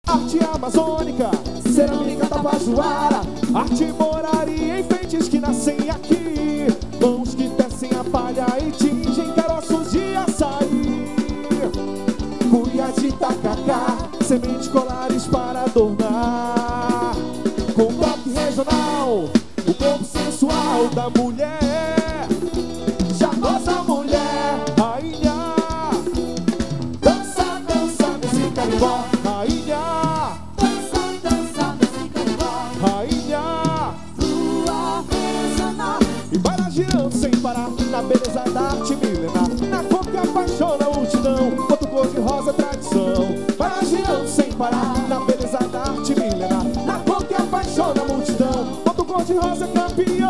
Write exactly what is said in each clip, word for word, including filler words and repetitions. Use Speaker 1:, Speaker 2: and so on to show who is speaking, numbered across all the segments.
Speaker 1: arte amazônica, cerâmica tapajoara, arte moraria, enfeites que nascem aqui, mãos que tecem a palha e tingem caroços de açaí, cuia de tacacá, sementes colares para adornar, com toque regional, o corpo sensual da mulher, charmosa mulher, rainha, dança, dança nesse carimbó, rainha,
Speaker 2: Dança, dança nesse carimbó,
Speaker 1: rainha,
Speaker 2: lua regional.
Speaker 1: e vai lá girando sem parar, na beleza da arte milenar, na cor que apaixona a multidão, quanto cor de rosa tradição. Vai lá girando sem parar, na beleza da arte milenar, na cor que apaixona a multidão, quanto cor de rosa campeão.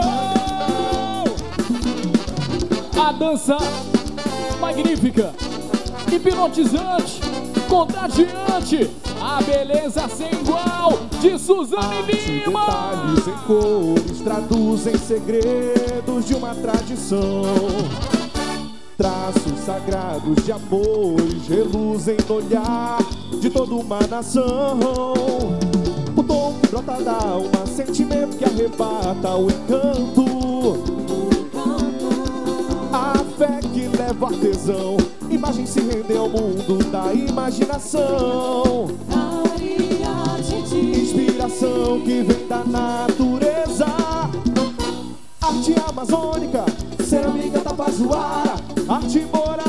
Speaker 3: A dança magnífica, hipnotizante, contagiante, a beleza sem igual de Suzane Lima.
Speaker 1: Detalhes em cores traduzem segredos de uma tradição. Traços sagrados de amores reluzem no olhar de toda uma nação. O tom que brota da alma, sentimento que arrebata o encanto. A fé que leva o artesão, imagem se rende ao mundo da imaginação.
Speaker 2: Maria Titi,
Speaker 1: Inspiração que vem da natureza, arte amazônica, cerâmica tapajoara, arte moraria.